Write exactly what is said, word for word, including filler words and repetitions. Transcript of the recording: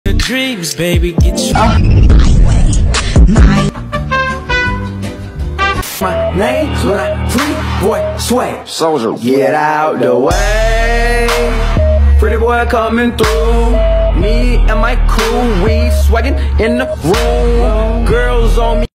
Dreams, baby, get you. My name's when I free boy swag. Soldier, Get out the way. Pretty boy coming through. Me and my crew, we swaggin' in the room. Girls on me.